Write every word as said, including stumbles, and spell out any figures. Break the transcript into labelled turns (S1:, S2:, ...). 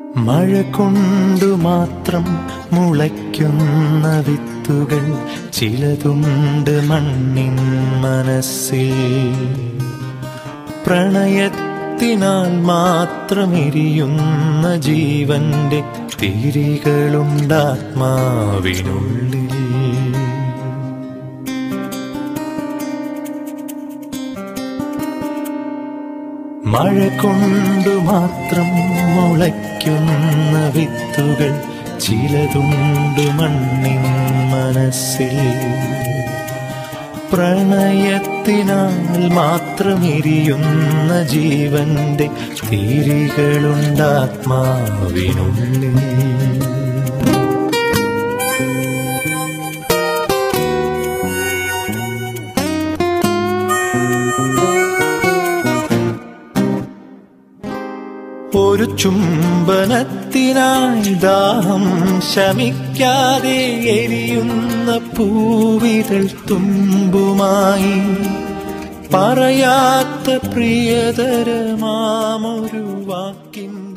S1: മഴ കൊണ്ടു മാത്രം മുളയ്ക്കുന്ന വിത്തുകൾ ചിലതുണ്ട് മണ്ണിൻ മനസ്സിൽ. പ്രണയത്തിനാൽ മാത്രമെരിയുന്ന ജീവന്റെ തിരികളുണ്ടാത്മാവിനുള്ളിൽ. മഴ കൊണ്ടു മാത്രം മുളയ്ക്കുന്ന വിത്തുകൾ ചിലതുണ്ട് മണ്ണിൻ മനസ്സിൽ. പ്രണയത്തിനാൽ മാത്രമെരിയുന്ന ജീവന്റെ തിരികളുണ്ടാത്മാവിനുള്ളിൽ. ഒരു ചുംബനത്തിനായി ദാഹം ശമിക്കാതെ എരിയുന്ന പൂവിരൽ തുമ്പുമായി പറയാത്ത പ്രിയതരമാമൊരു വാക്കിൻ